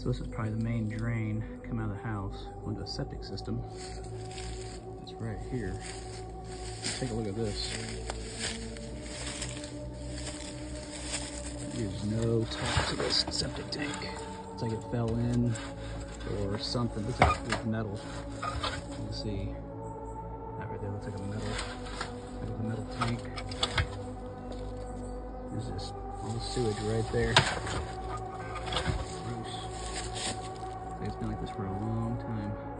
So this is probably the main drain coming out of the house onto the septic system. It's right here. Take a look at this. There's no top to this septic tank. It's like it fell in or something. Looks like it's metal. You can see that right there looks like a metal tank. There's just all the sewage right there. Gross. It's been like this for a long time.